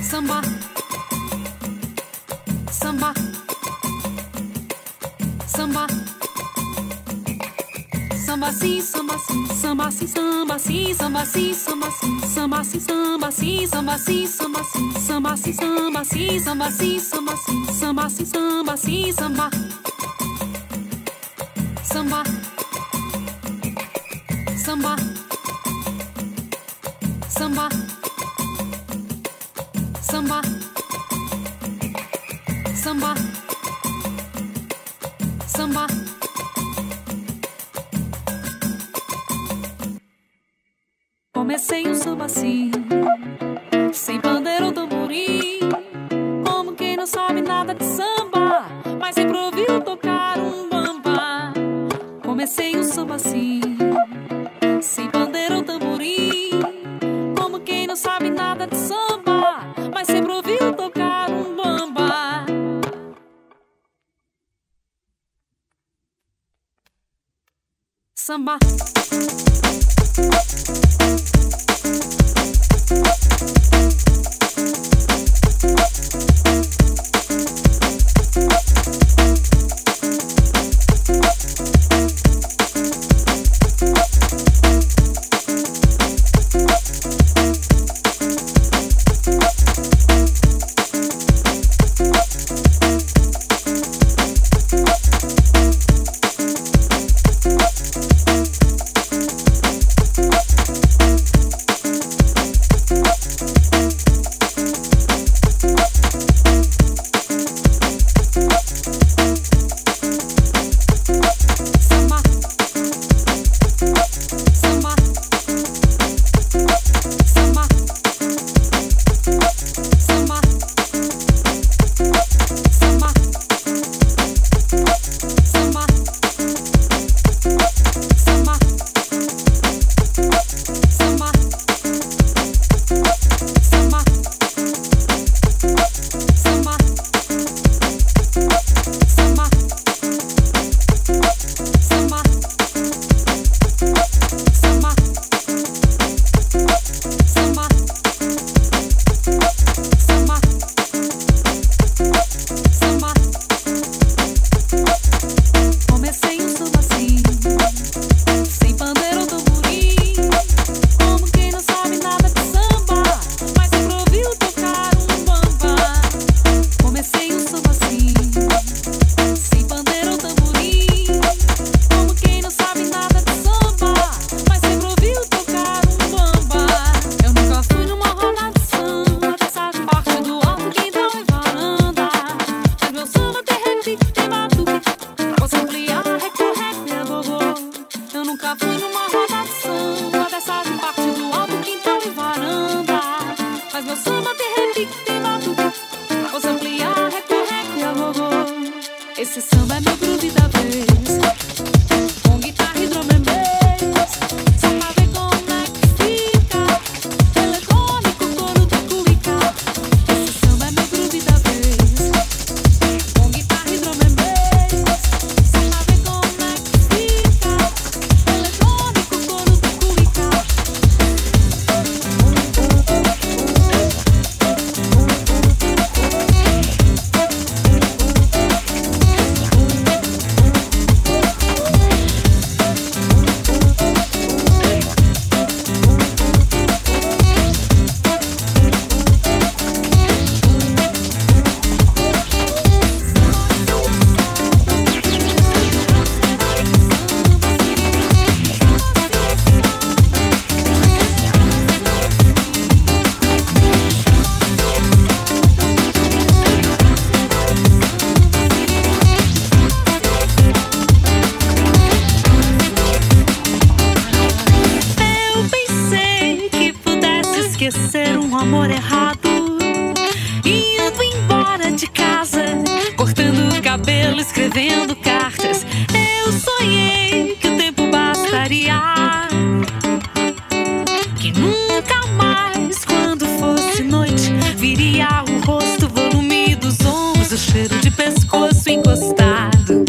Samba, samba, samba, Sambassim, Sambassim, Sambassim, Sambassim, Sambassim, Sambassim, Sambassim, Sambassim, Sambassim, Sambassim, Sambassim, Sambassim, Sambassim, Sambassim, Sambassim, Samba, Samba, Samba, Samba, Samba, Samba, Samba. Comecei um samba assim, sem pandeiro ou tamborim, como quem não sabe nada de samba, mas sempre ouviu tocar um bamba. Comecei um samba assim, sem pandeiro ou tamborim, como quem não sabe nada de samba, mas sempre ouviu tocar um bamba. Samba. Esse samba é meu groove da vez, com guitarra e drum and bass, só pra ver como é que fica, eletrônico, coro do cuica. Esse samba é meu groove da vez, com guitarra e drum and bass, só pra ver como é que fica, eletrônico, coro do cuica. Esquecer um amor errado, indo embora de casa, cortando o cabelo, escrevendo cartas. Eu sonhei que o tempo bastaria, que nunca mais, quando fosse noite, viria o rosto, o volume dos ombros, o cheiro de pescoço encostado.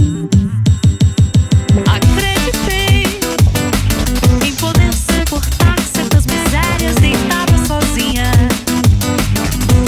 Acreditei em poder suportar certas misérias, deitada sozinha.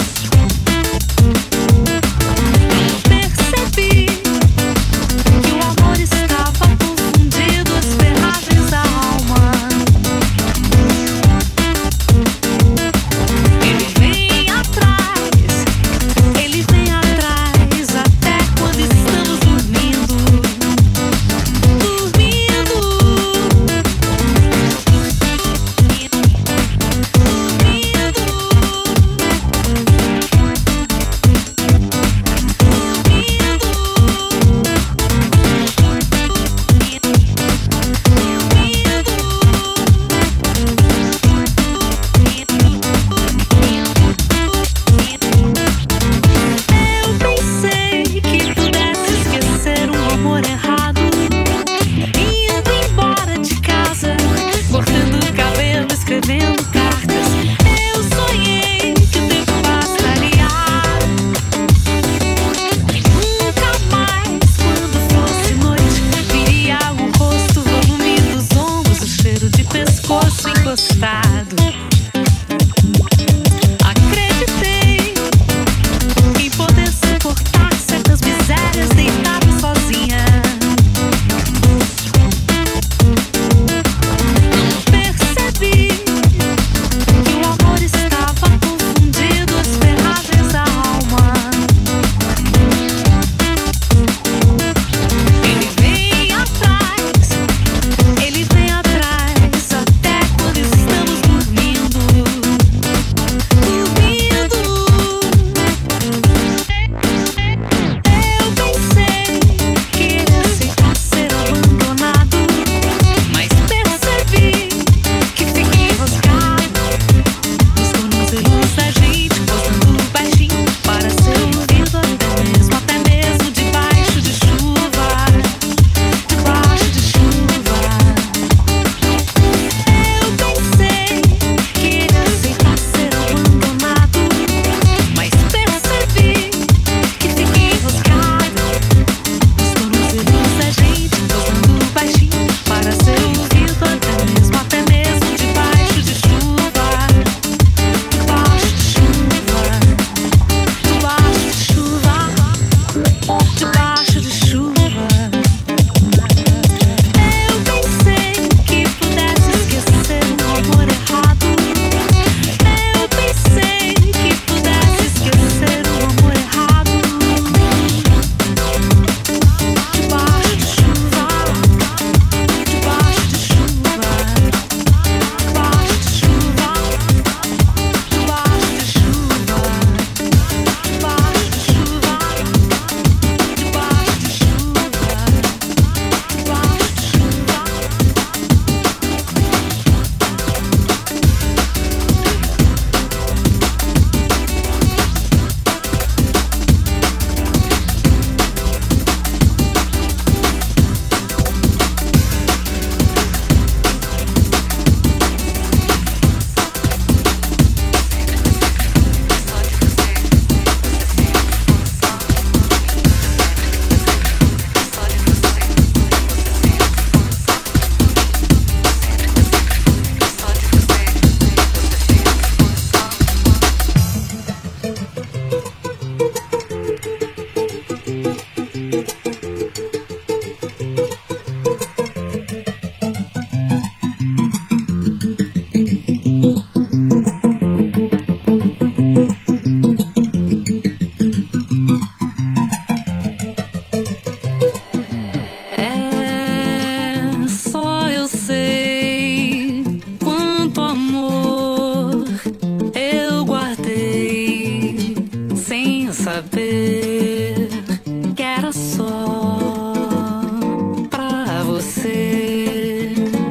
saber que era só pra você.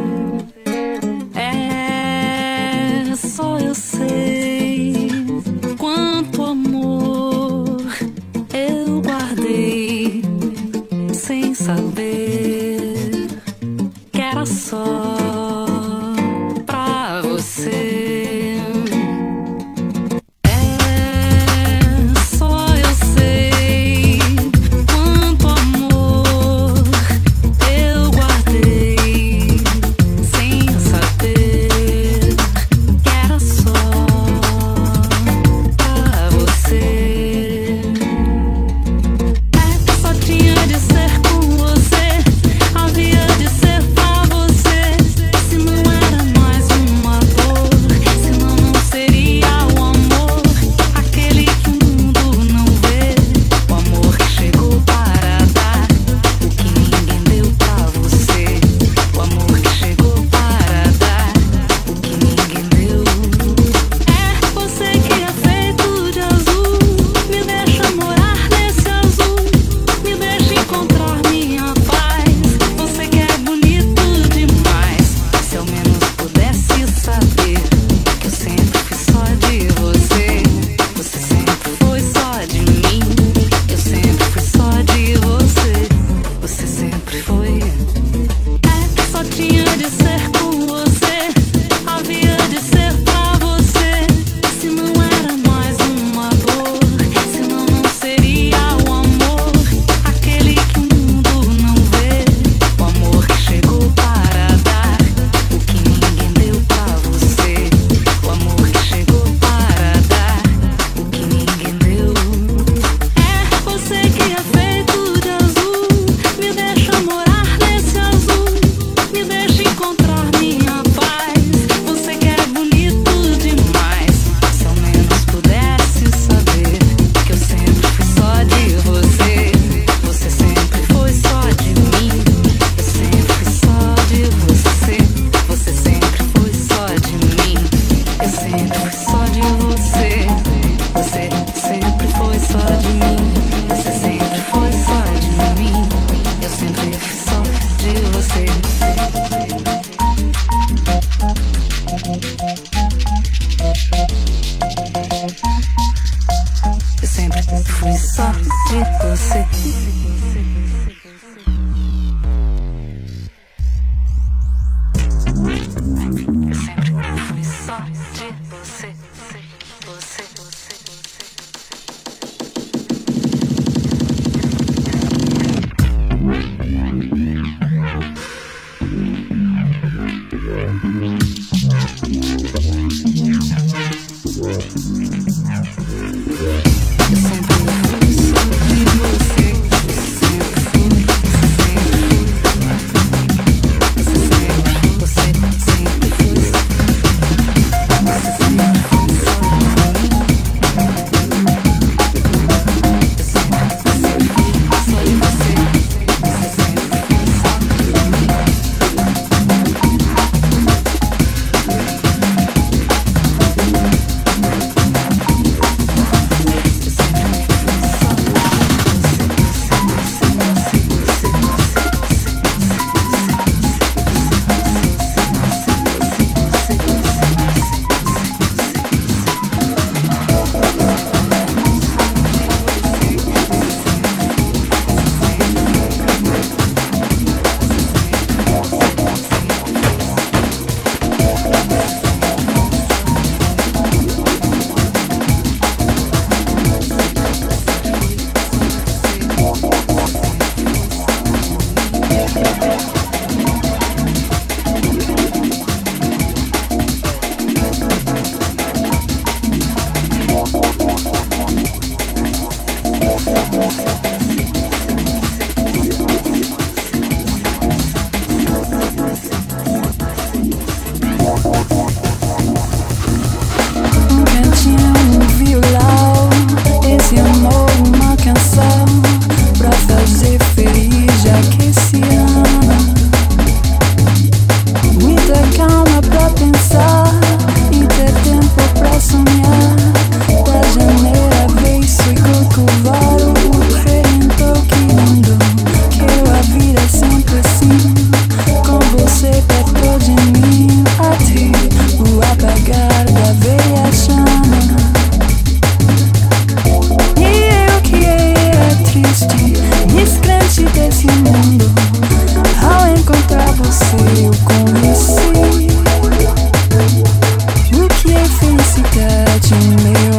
É só eu sei quanto amor eu guardei sem saber que era só pra você.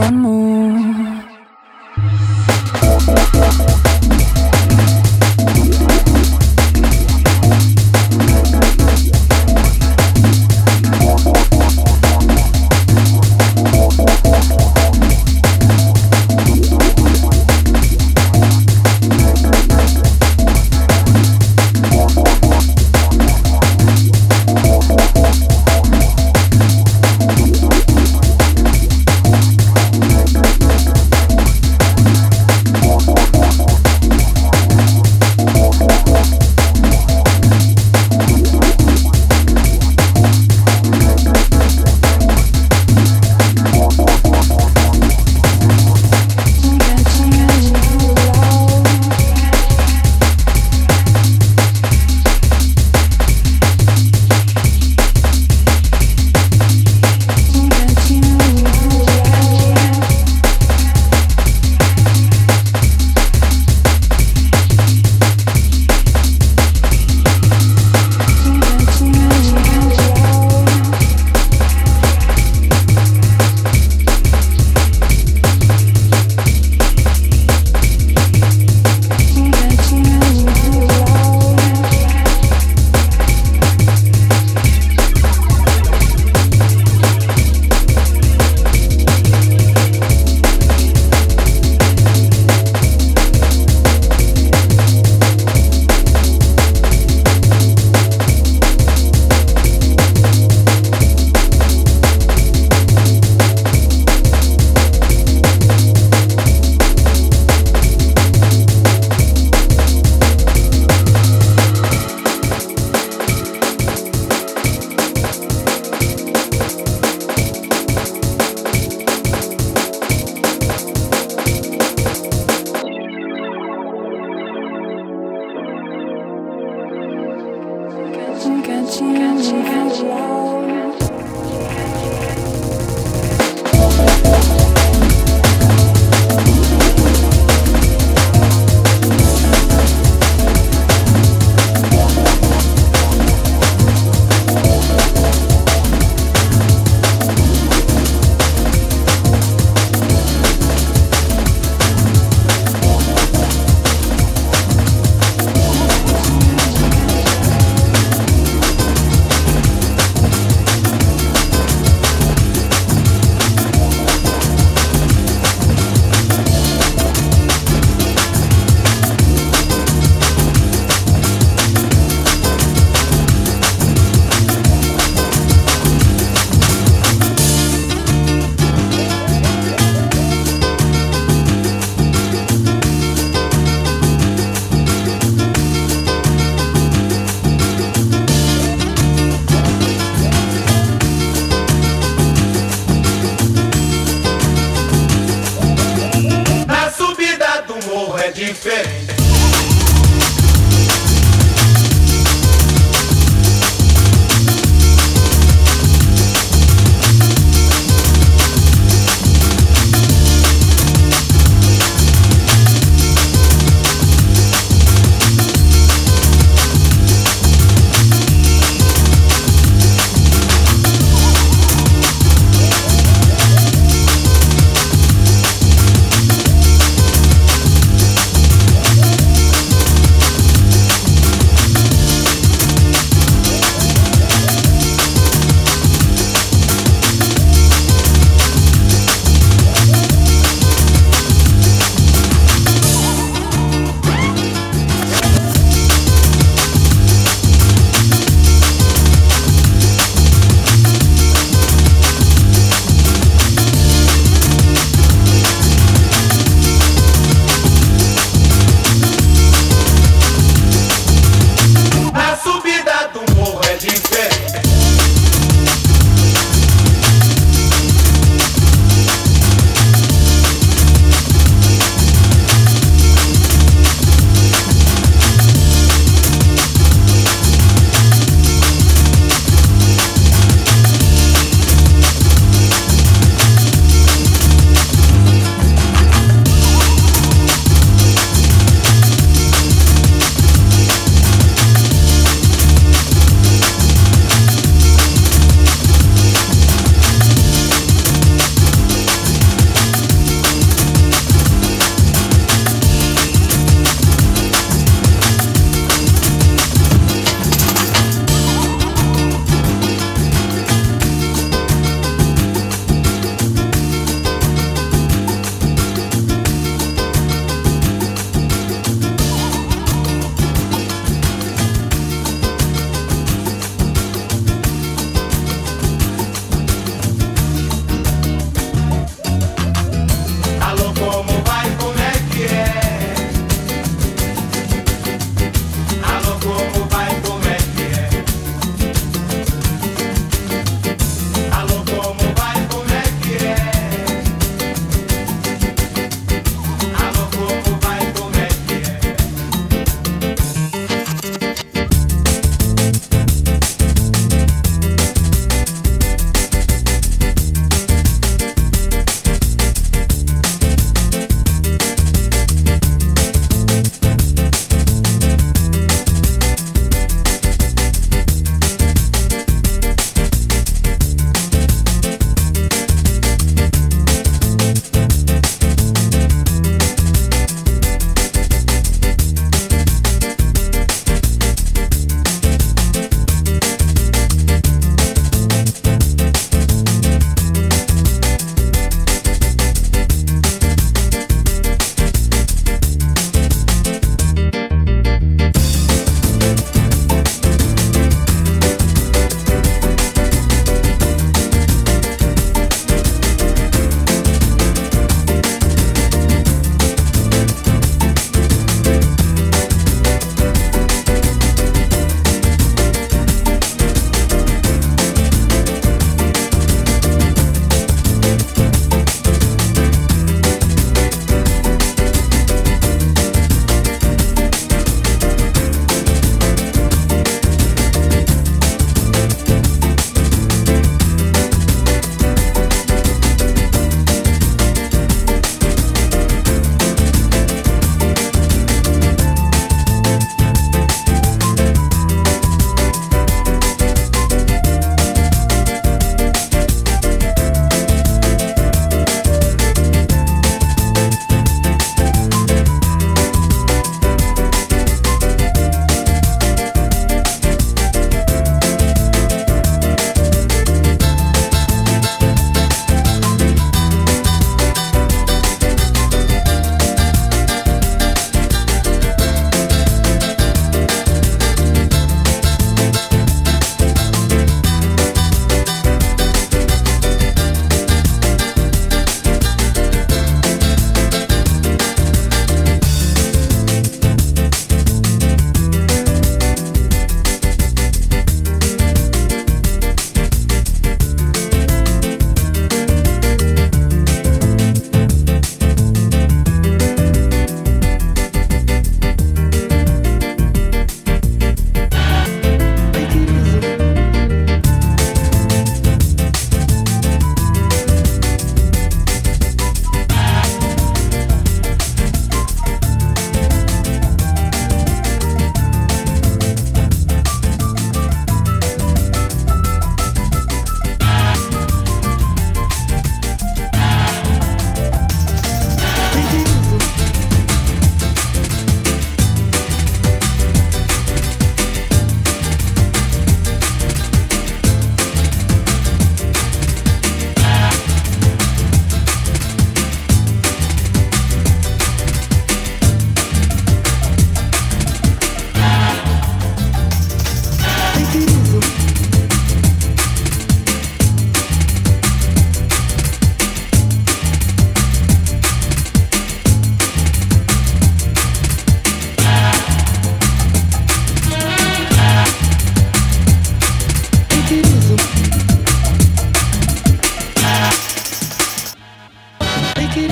amor.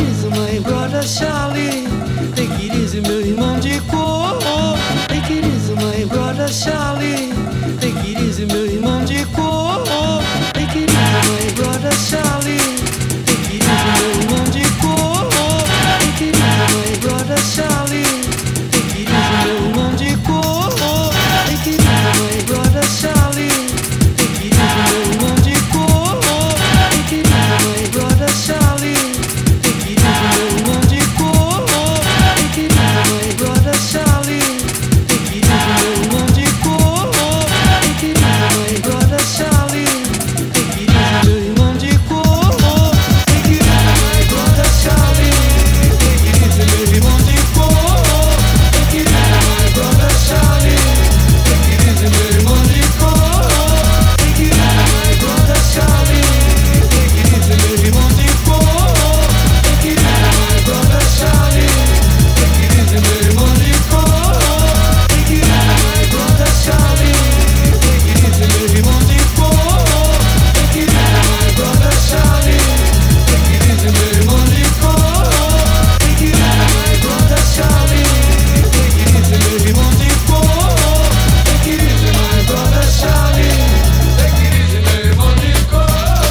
easy, my brother Charlie. Take it easy, meu irmão de cor. Take it easy, my brother Charlie. Take it easy, meu irmão de cor. Take it easy, my brother Charlie. Take it easy, meu irmão de cor. Take it easy, my brother Charlie. Take it easy, meu irmão de cor. Take it easy, my brother Charlie. Take it easy, meu irmão de cor. Take it easy, my brother Charlie. Take it easy, meu irmão de cor. Take it easy, my brother Charlie. Take it easy, meu irmão de cor. Take it easy, my brother Charlie. Take it easy, meu irmão de cor. Take it easy, my brother Charlie. Take it easy, meu irmão de cor. Take it easy, my brother Charlie. Take it easy, meu irmão de cor. Take it easy, my brother Charlie. Take it easy, meu irmão de cor. Take it easy, my brother Charlie. Take it easy, meu irmão de cor. Take it easy, my brother Charlie. Take it easy, meu irmão de cor. Take it easy, my brother Charlie. Take it easy, meu irmão de cor. Take it easy, my brother Charlie. Take it easy, meu irmão de cor. Take it easy, my brother Charlie. Take it easy, meu irmão de cor.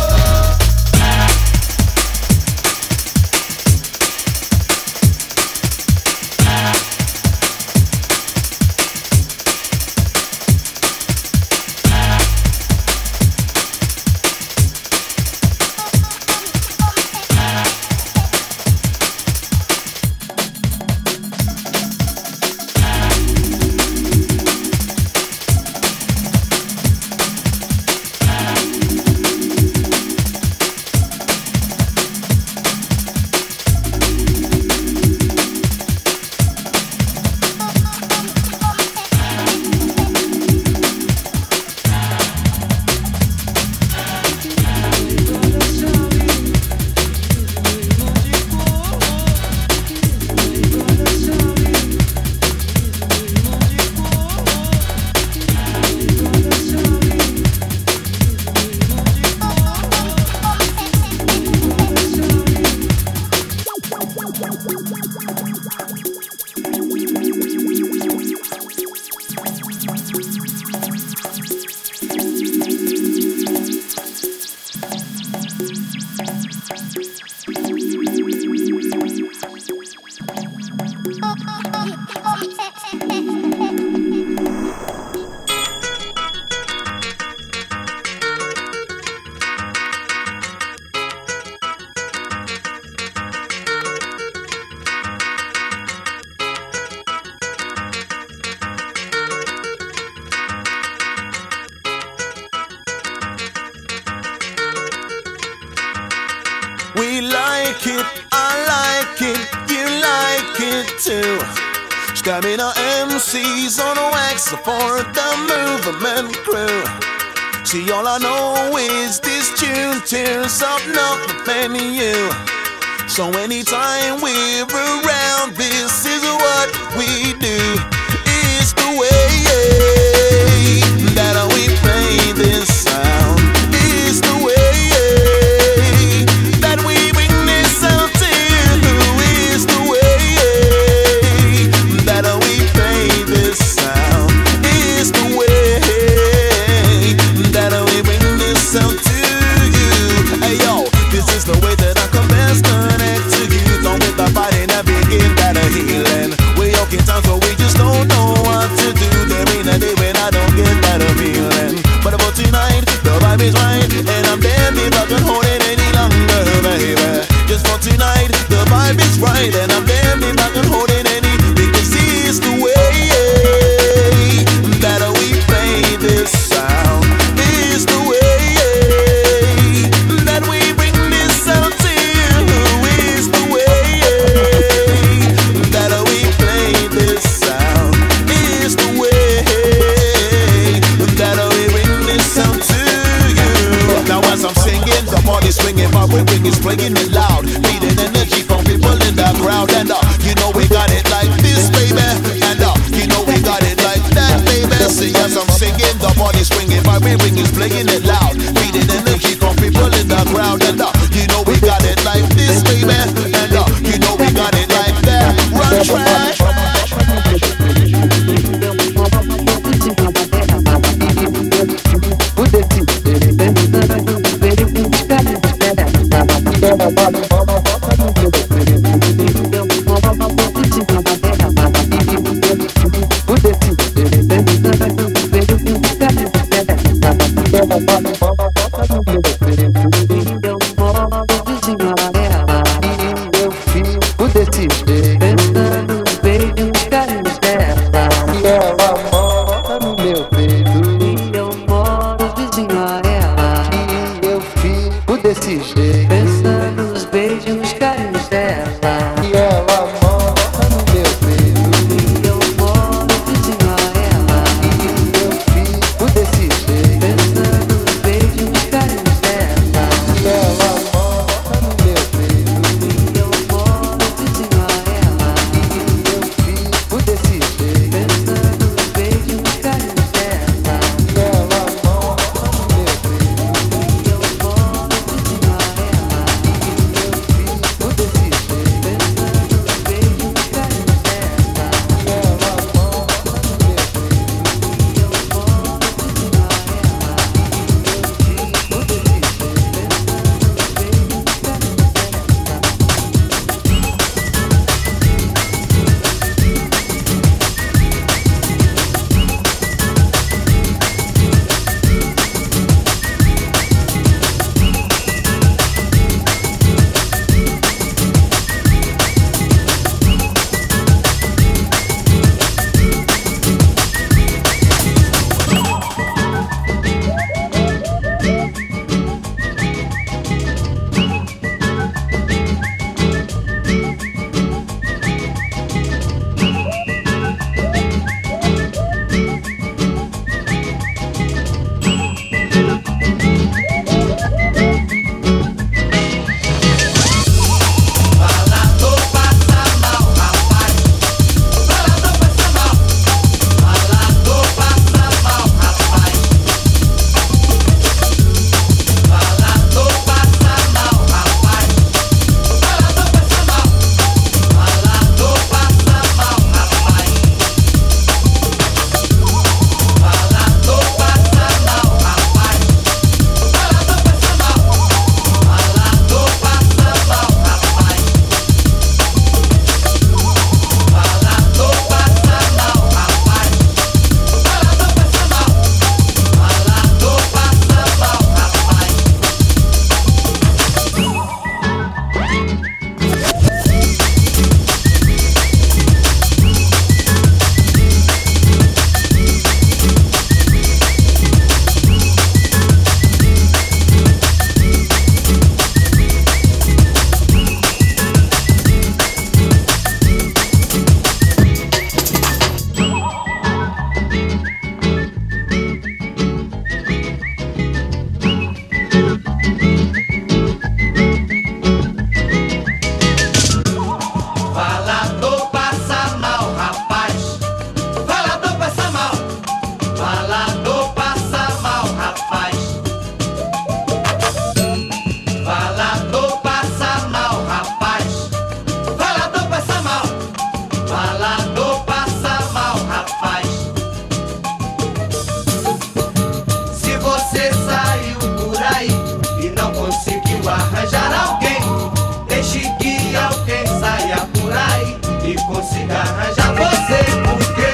We like it, I like it, you like it too. Stamina MCs on wax for the movement crew. See, all I know is this tune tears up nothing you. So anytime we're around, this is what we do. It's the way that we play this sound. It's the way that we bring this out to you. It's the way that we play this sound. It's the way that we bring this out to you. Hey yo, this is the way that I can best connect to you. Don't with the body and begin that a healing. We all get time, so we just don't know what to do. There ain't a day when I don't get that a feeling. But about tonight, the vibe is right, and I'm damned if I can hold it any longer, baby. Just for tonight, the vibe is right, and I'm damned if I can hold it any. Because it's the way that we play this sound. It's the way that we bring this out to you. It's the way that we play this sound. It's the way that we bring this out to you. Now as I'm singing, the body's swinging, my whipping is playing it loud, needing energy from people in the crowd. And you know we got it like this, baby. And you know we got it like that, baby. See, as I'm singing, the body's swinging, my whipping is playing it loud, needing energy from people in the crowd. And you know we got it like this, baby. And consiga arranjar você, porque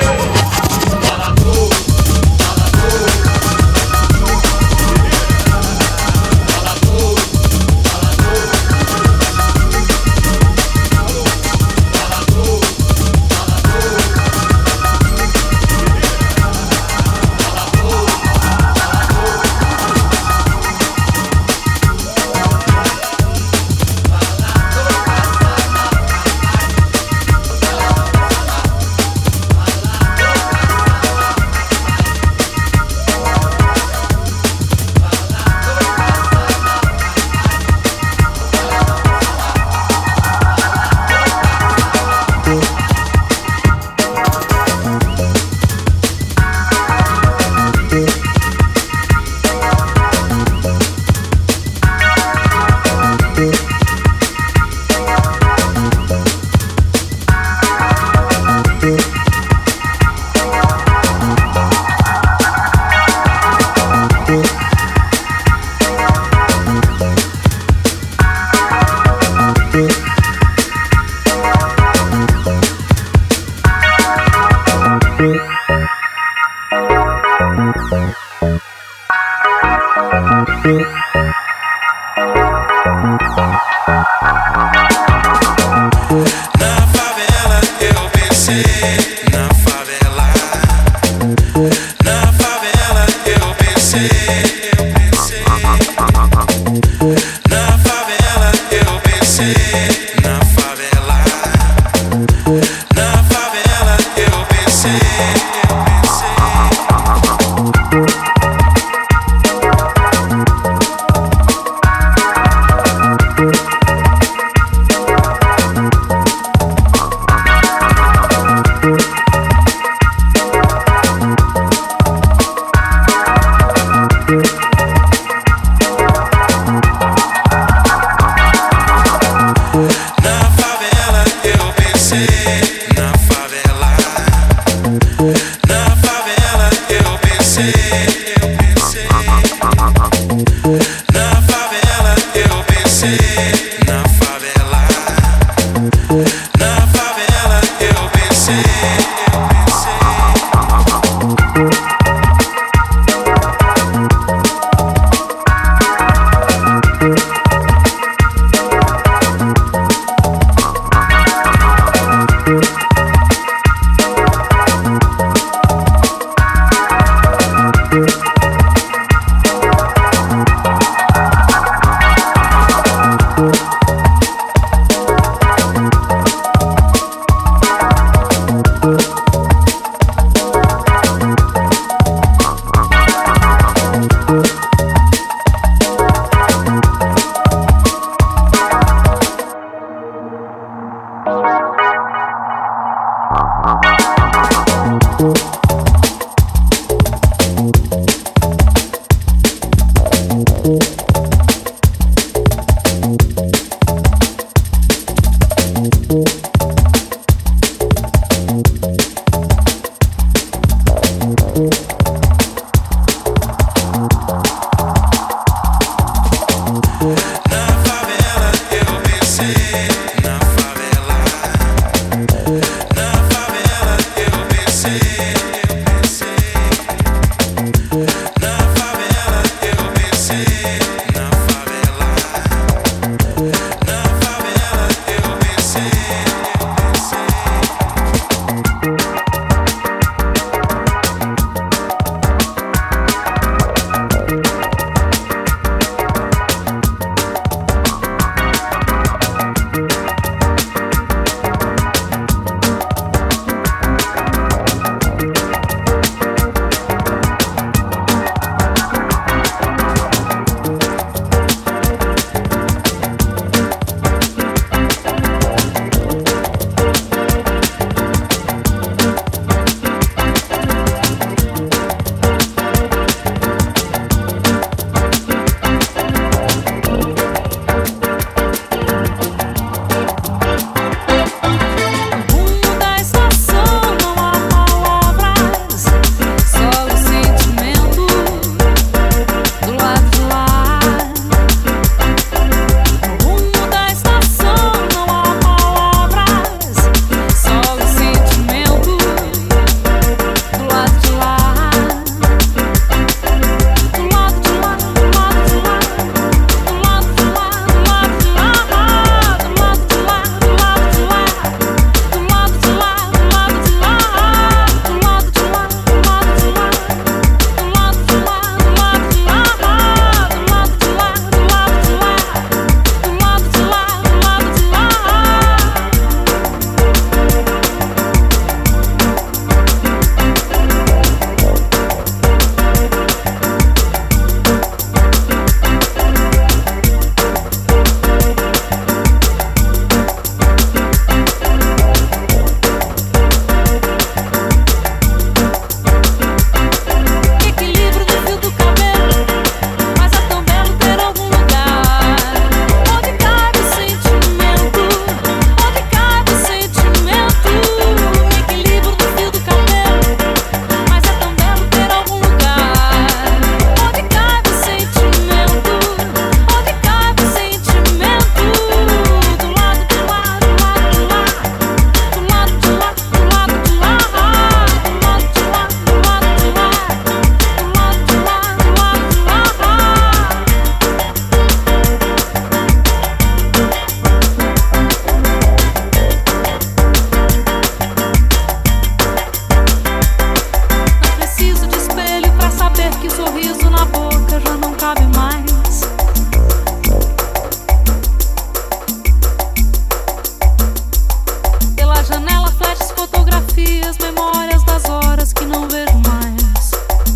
fotografias, memórias das horas que não vejo mais.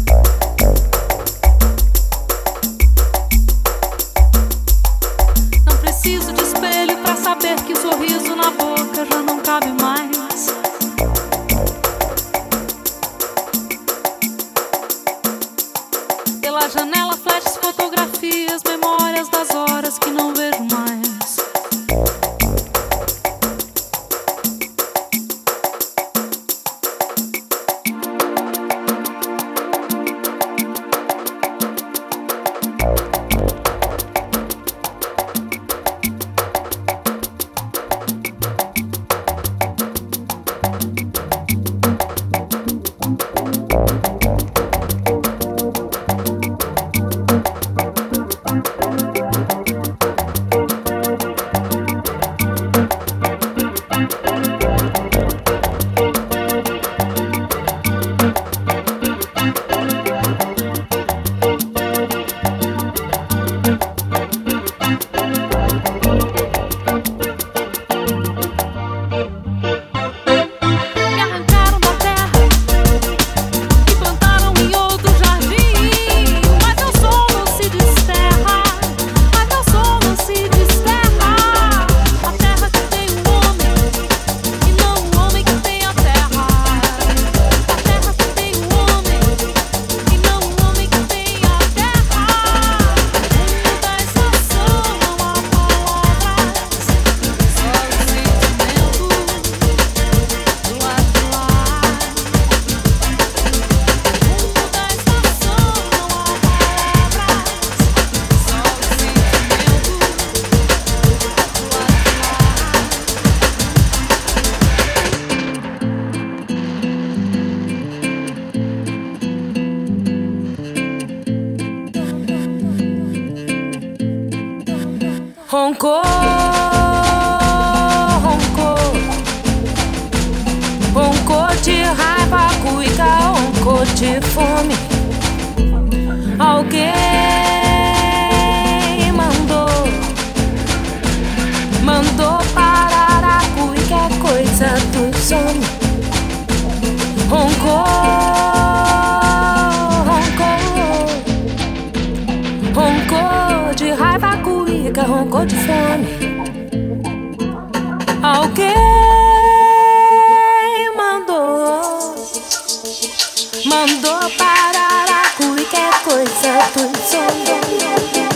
Não preciso de espelho pra saber que o sorriso na boca já não cabe mais. Pela janela flashes, fotografias, memórias das horas que não vejo mais. Roncou, roncou, roncou de raiva, cuica, roncou de fome. Alguém mandou parar a cuica, é coisa dos homens. Roncou, roncou, roncou de raiva, cuica, roncou de fome. Alguém mandou parar a cuica, é coisa dos homens.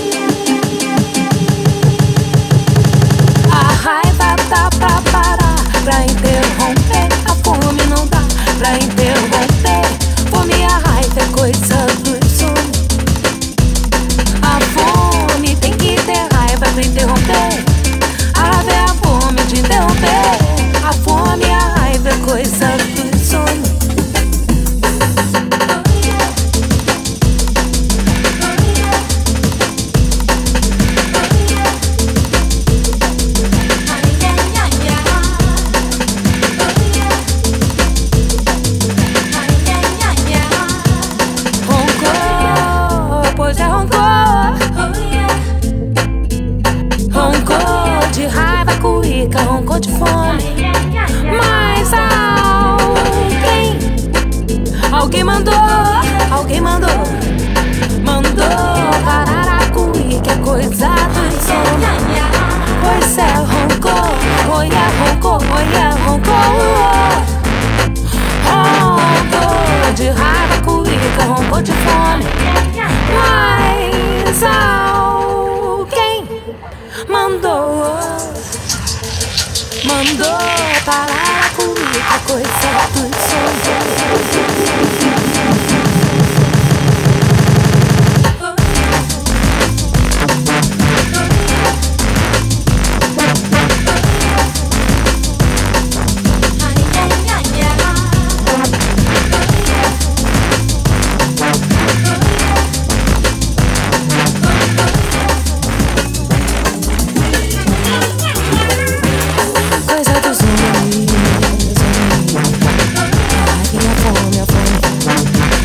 A raiva dá pra parar, pra interromper. A fome não dá pra interromper. Fome e a raiva é coisa dos homens. A fome tem que ter raiva pra interromper. A raiva é a fome de interromper. A fome e a raiva é coisa dos homens. Roncou de fome, mas alguém mandou parar a cuíca, é coisa dos homens. Pois é, roncou, olha, roncou, olha, roncou. Roncou de raiva, cuíca, roncou de fome, mas alguém mandou parar a cuíca, coisa dos homens. Fome, a fome.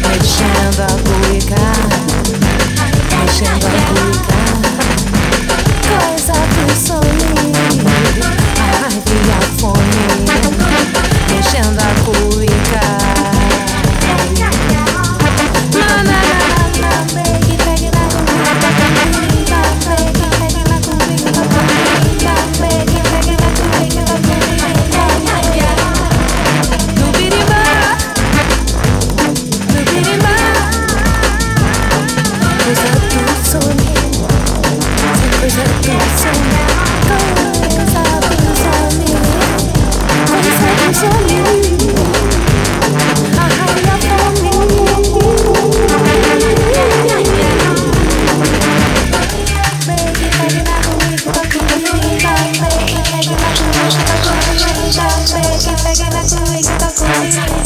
pegue na cueca, tá com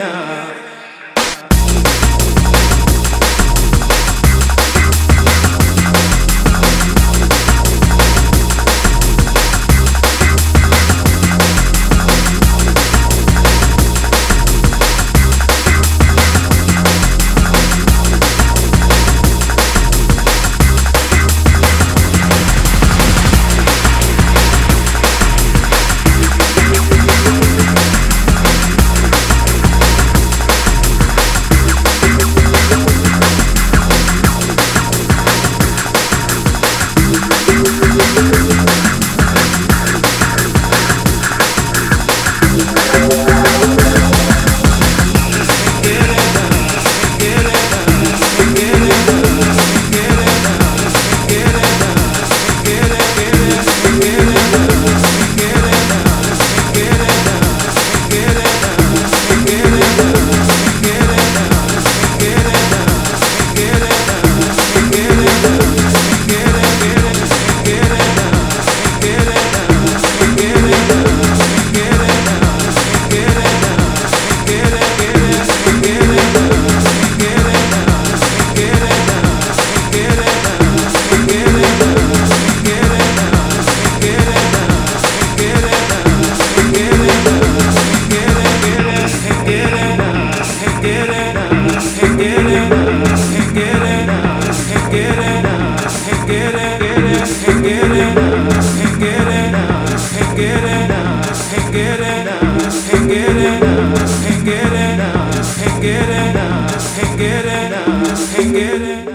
Get it.